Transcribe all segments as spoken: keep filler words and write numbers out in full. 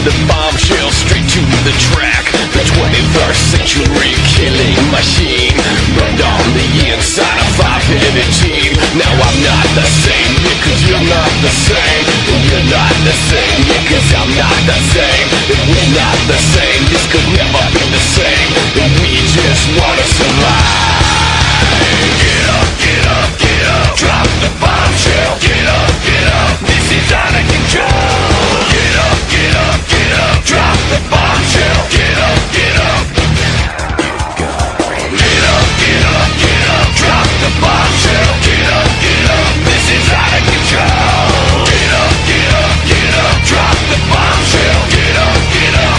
the bombshell straight to the track. The twenty-first century killing machine burned on the inside of five-headed team. Now I'm not the same, yeah, cause you're not the same. You're not the same, yeah, cause I'm not the same. And we're not the same, this could never be the same. And we just wanna survive. Get up, get up, get up, drop the bombshell. Get up, get up, this is out of control. Get up, get up, get up, drop the bombshell. Get up, get up. Get up, get up, get up, drop the bombshell. Get up, get up, this is out of control. Get up, get up, get up, drop the bombshell. Get up, get up.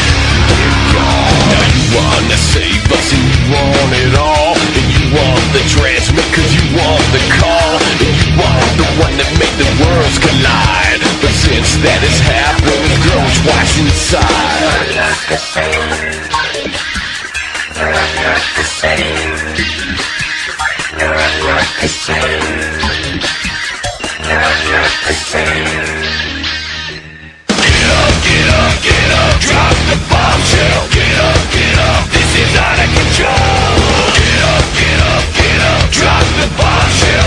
Now you wanna save us and you want it all. And you want the transmit cause you want the call. And you want the one that make the worlds collide. But since that has happened, it's grown twice inside. You're not the same. You're not the same. You're not the same. You're not the same. Get up, get up, get up, drop the bombshell. Get up, get up, this is out of control. Get up, get up, get up, drop the bombshell.